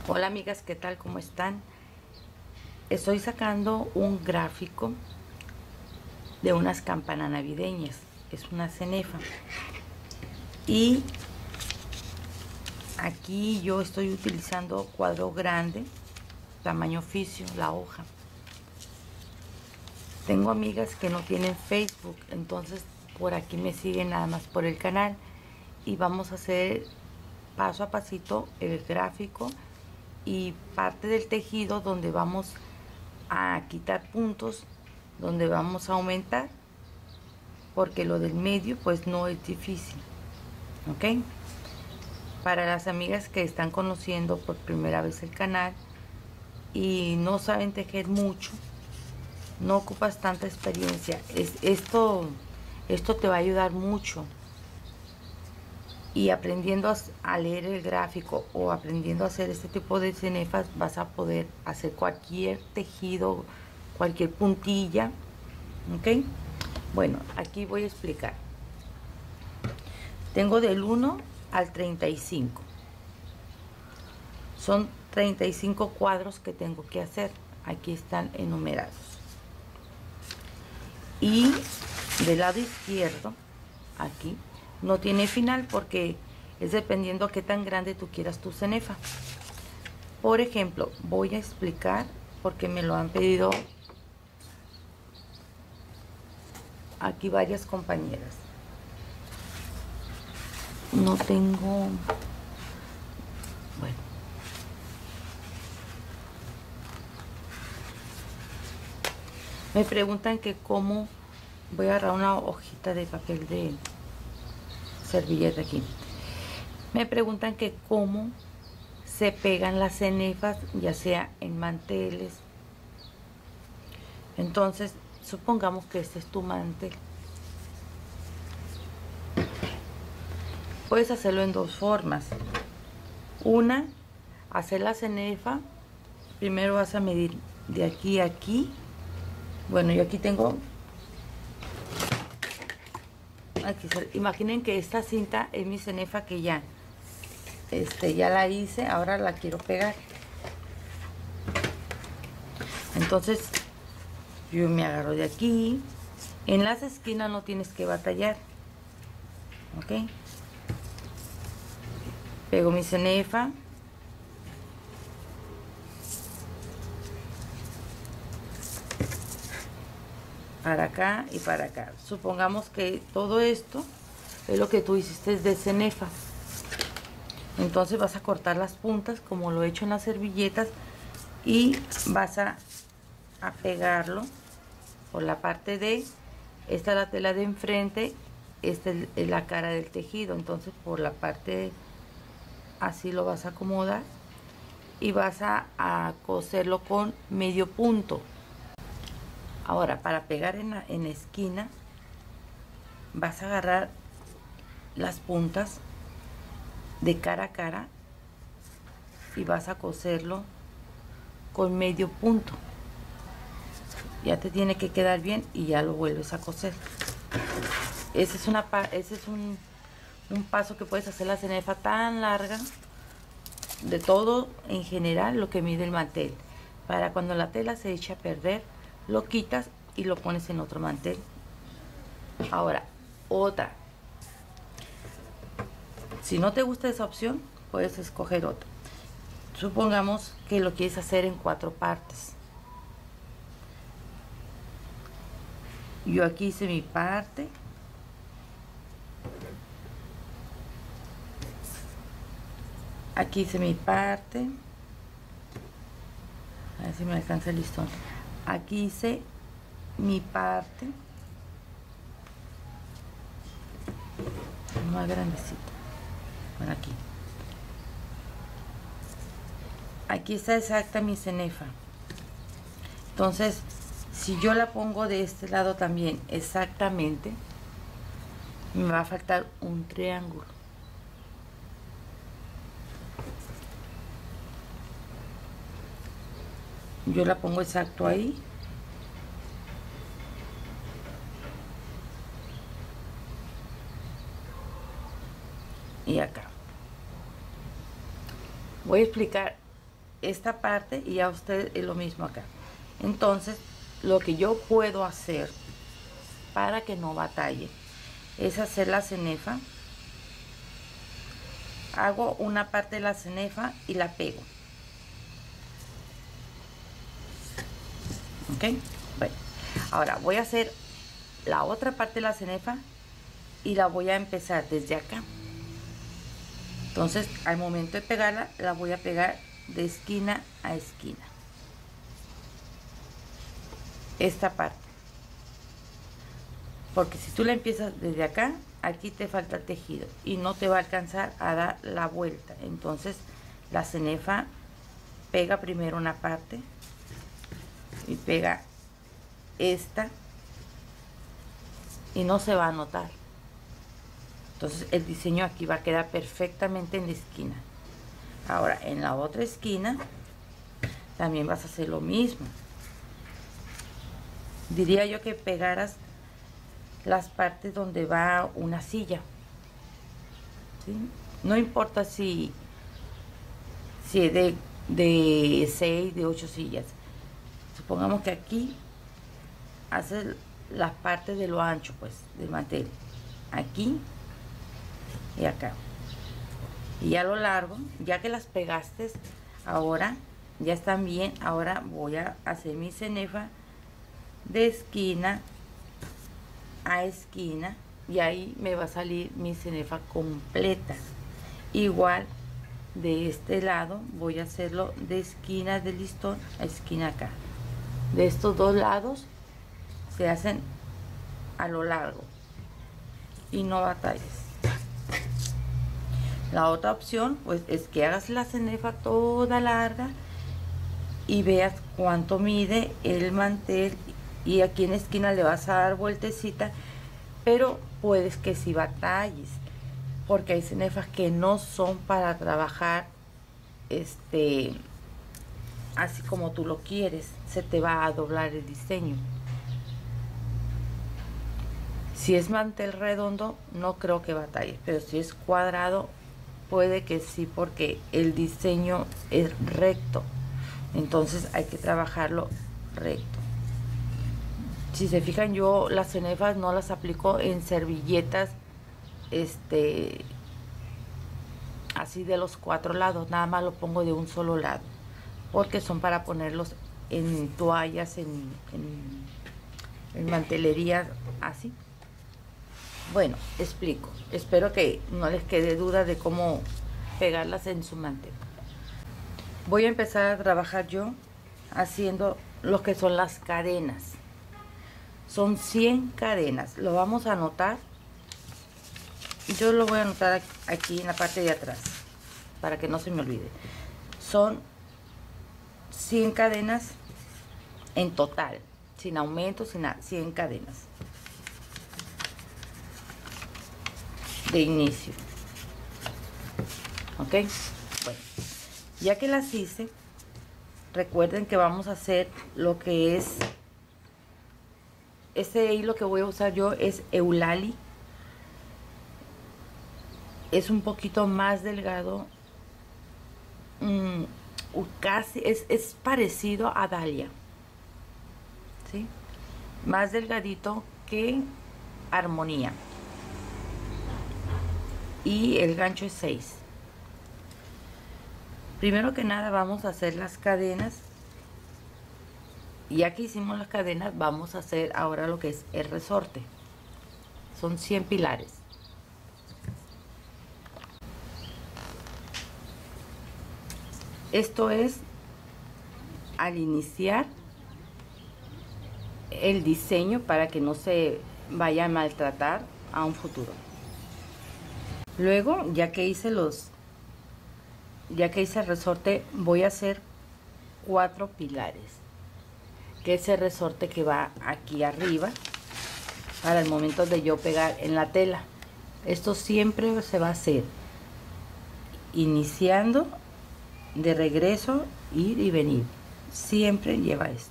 Hola amigas, ¿qué tal? ¿Cómo están? Estoy sacando un gráfico de unas campanas navideñas. Es una cenefa. Y aquí yo estoy utilizando cuadro grande, tamaño oficio, la hoja. Tengo amigas que no tienen Facebook, entonces por aquí me siguen nada más por el canal. Y vamos a hacer paso a pasito el gráfico y parte del tejido donde vamos a quitar puntos, donde vamos a aumentar, porque lo del medio pues no es difícil, ¿ok? Para las amigas que están conociendo por primera vez el canal y no saben tejer mucho, no ocupas tanta experiencia, esto te va a ayudar mucho. Y aprendiendo a leer el gráfico o aprendiendo a hacer este tipo de cenefas, vas a poder hacer cualquier tejido, cualquier puntilla, ¿ok? Bueno, aquí voy a explicar. Tengo del 1 al 35. Son 35 cuadros que tengo que hacer. Aquí están enumerados. Y del lado izquierdo, aquí, no tiene final porque es dependiendo qué tan grande tú quieras tu cenefa. Por ejemplo, voy a explicar porque me lo han pedido aquí varias compañeras. No tengo, bueno, me preguntan que cómo voy a agarrar una hojita de papel de servilleta aquí. Me preguntan que cómo se pegan las cenefas, ya sea en manteles. Entonces, supongamos que este es tu mantel. Puedes hacerlo en dos formas. Una, hacer la cenefa. Primero vas a medir de aquí a aquí. Bueno, yo aquí tengo, imaginen que esta cinta es mi cenefa que ya la hice, ahora la quiero pegar. Entonces yo me agarro de aquí. En las esquinas no tienes que batallar, ok. Pego mi cenefa, para acá y para acá. Supongamos que todo esto es lo que tú hiciste de cenefa. Entonces vas a cortar las puntas como lo he hecho en las servilletas y vas a pegarlo por la parte de, esta es la tela de enfrente, esta es la cara del tejido. Entonces por la parte así lo vas a acomodar y vas a coserlo con medio punto. Ahora, para pegar en la esquina, vas a agarrar las puntas de cara a cara y vas a coserlo con medio punto. Ya te tiene que quedar bien y ya lo vuelves a coser. Ese es un paso que puedes hacer la cenefa tan larga, de todo en general lo que mide el mantel. Para cuando la tela se echa a perder, lo quitas y lo pones en otro mantel. Ahora, otra. Si no te gusta esa opción, puedes escoger otra. Supongamos que lo quieres hacer en 4 partes. Yo aquí hice mi parte. Aquí hice mi parte. A ver si me alcanza el listón. Aquí hice mi parte. Más grandecita. Bueno, aquí está exacta mi cenefa. Entonces, si yo la pongo de este lado también exactamente, me va a faltar un triángulo. Yo la pongo exacto ahí. Y acá. Voy a explicar esta parte y a usted es lo mismo acá. Entonces lo que yo puedo hacer para que no batalle es hacer la cenefa. Hago una parte de la cenefa y la pego. Ok, bueno, ahora voy a hacer la otra parte de la cenefa y la voy a empezar desde acá. Entonces al momento de pegarla, la voy a pegar de esquina a esquina, esta parte, porque si tú la empiezas desde acá, aquí te falta tejido y no te va a alcanzar a dar la vuelta. Entonces la cenefa pega primero una parte y pega esta y no se va a notar. Entonces el diseño aquí va a quedar perfectamente en la esquina. Ahora en la otra esquina también vas a hacer lo mismo. Diría yo que pegaras las partes donde va una silla, ¿sí? No importa si es de 6, de 8 sillas. Supongamos que aquí haces las partes de lo ancho, pues, del mantel, aquí y acá, y a lo largo, ya que las pegaste, ahora ya están bien. Ahora voy a hacer mi cenefa de esquina a esquina y ahí me va a salir mi cenefa completa. Igual de este lado voy a hacerlo de esquina del listón a esquina acá. De estos dos lados se hacen a lo largo y no batalles. La otra opción pues es que hagas la cenefa toda larga y veas cuánto mide el mantel y aquí en la esquina le vas a dar vueltecita, pero puedes que si batalles, porque hay cenefas que no son para trabajar así como tú lo quieres, se te va a doblar el diseño. Si es mantel redondo no creo que batalles, pero si es cuadrado puede que sí, porque el diseño es recto, entonces hay que trabajarlo recto. Si se fijan, yo las cenefas no las aplico en servilletas así de los 4 lados, nada más lo pongo de un solo lado, porque son para ponerlos en toallas, en mantelería, así. Bueno, explico. Espero que no les quede duda de cómo pegarlas en su mantel. Voy a empezar a trabajar yo haciendo lo que son las cadenas. Son 100 cadenas. Lo vamos a anotar. Yo lo voy a anotar aquí en la parte de atrás para que no se me olvide. Son 100 cadenas en total, sin aumento, sin nada. 100 cadenas de inicio. Ok, bueno, ya que las hice, recuerden que vamos a hacer lo que es este hilo que voy a usar yo es Eulali. Es un poquito más delgado, casi es parecido a Dalia, ¿sí? Más delgadito que Armonía. Y el gancho es 6. Primero que nada vamos a hacer las cadenas. Ya que hicimos las cadenas, vamos a hacer ahora lo que es el resorte. Son 100 pilares. Esto es al iniciar el diseño para que no se vaya a maltratar a un futuro. Luego, ya que hice el resorte, voy a hacer 4 pilares, que es el resorte que va aquí arriba para el momento de yo pegar en la tela. Esto siempre se va a hacer iniciando, de regreso, ir y venir. Siempre lleva esto.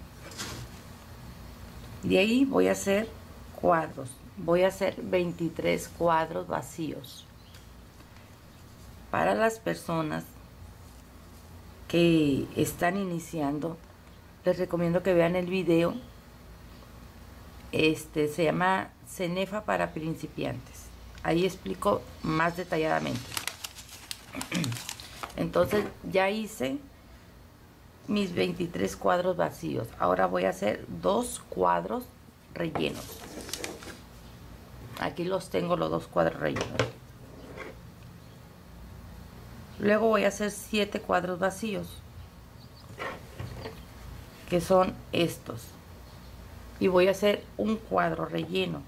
De ahí voy a hacer cuadros. Voy a hacer 23 cuadros vacíos. Para las personas que están iniciando, les recomiendo que vean el video. Se llama Cenefa para principiantes. Ahí explico más detalladamente. Entonces ya hice mis 23 cuadros vacíos. Ahora voy a hacer 2 cuadros rellenos. Aquí los tengo, los 2 cuadros rellenos. Luego voy a hacer 7 cuadros vacíos, que son estos. Y voy a hacer un cuadro relleno.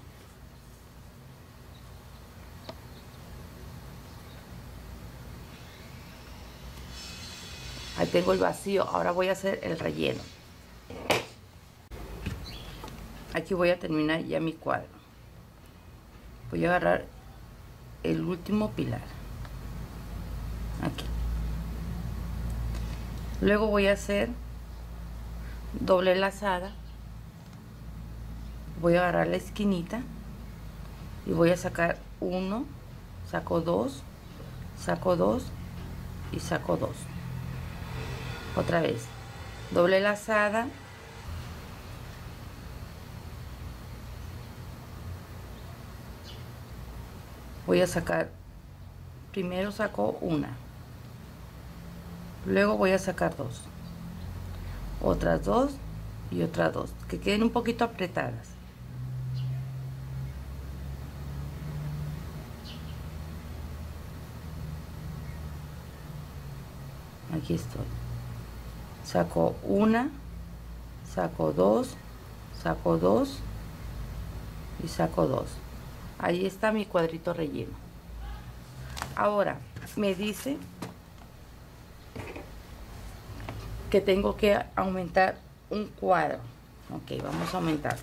Ahí tengo el vacío. Ahora voy a hacer el relleno. Aquí voy a terminar ya mi cuadro. Voy a agarrar el último pilar. Aquí. Luego voy a hacer doble lazada. Voy a agarrar la esquinita y voy a sacar 1, saco 2, saco 2 y saco 2. Otra vez, doble lazada, voy a sacar, primero saco 1, luego voy a sacar 2, otras 2 y otras 2, que queden un poquito apretadas. Aquí estoy. Saco 1, saco 2, saco 2 y saco 2. Ahí está mi cuadrito relleno. Ahora me dice que tengo que aumentar un cuadro. Ok, vamos a aumentar.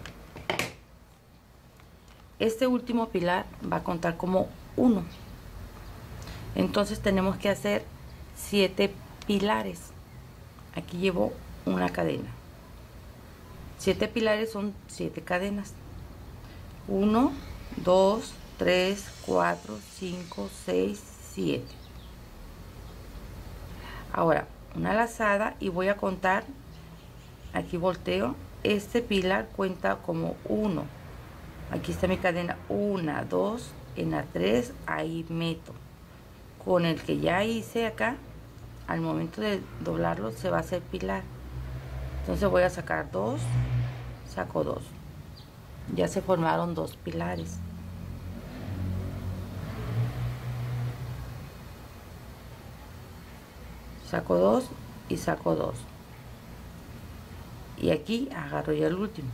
Este último pilar va a contar como 1. Entonces tenemos que hacer 7 pilares. Aquí llevo una cadena. 7 pilares son 7 cadenas. 1, 2, 3, 4, 5, 6, 7. Ahora una lazada y voy a contar. Aquí volteo. Este pilar cuenta como 1. Aquí está mi cadena. 1, 2, en la 3 ahí meto. Con el que ya hice acá, al momento de doblarlo se va a hacer pilar. Entonces voy a sacar 2, saco 2. Ya se formaron 2 pilares. Saco 2 y saco 2. Y aquí agarro ya el último.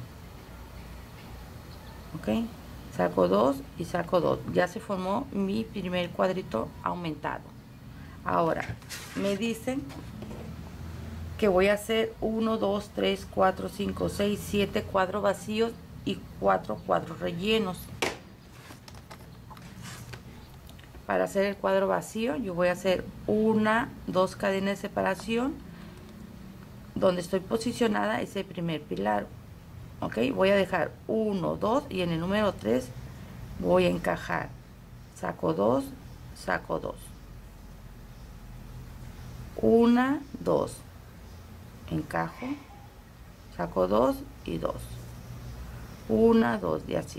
Ok, saco 2 y saco 2. Ya se formó mi primer cuadrito aumentado. Ahora me dicen que voy a hacer 1, 2, 3, 4, 5, 6, 7 cuadros vacíos y 4 cuadros rellenos. Para hacer el cuadro vacío yo voy a hacer 1, 2 cadenas de separación. Donde estoy posicionada es el primer pilar. Ok, voy a dejar 1, 2 y en el número 3 voy a encajar. Saco 2, saco 2. 1, 2. Encajo, saco 2 y 2. 1, 2 y así.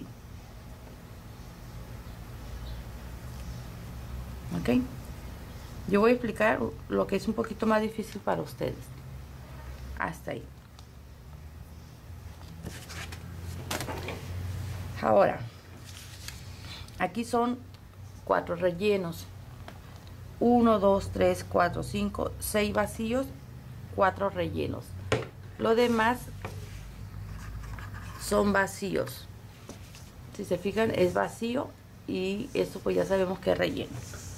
Ok. Yo voy a explicar lo que es un poquito más difícil para ustedes. Hasta ahí. Ahora, aquí son 4 rellenos. 1, 2, 3, 4, 5, 6 vacíos, 4 rellenos. Lo demás son vacíos. Si se fijan, es vacío y esto pues ya sabemos que es relleno.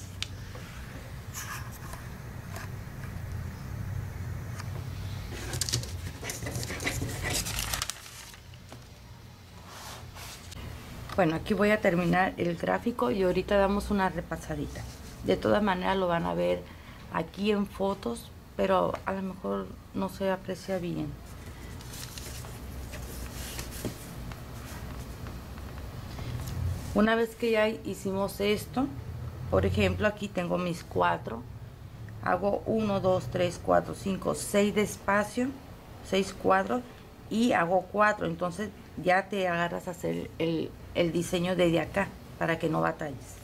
Bueno, aquí voy a terminar el gráfico y ahorita damos una repasadita. De todas maneras lo van a ver aquí en fotos, pero a lo mejor no se aprecia bien. Una vez que ya hicimos esto, por ejemplo, aquí tengo mis 4 hago 1, 2, 3, 4, 5, 6 de espacio, 6 cuadros y hago 4. Entonces ya te agarras a hacer el diseño desde acá para que no batalles.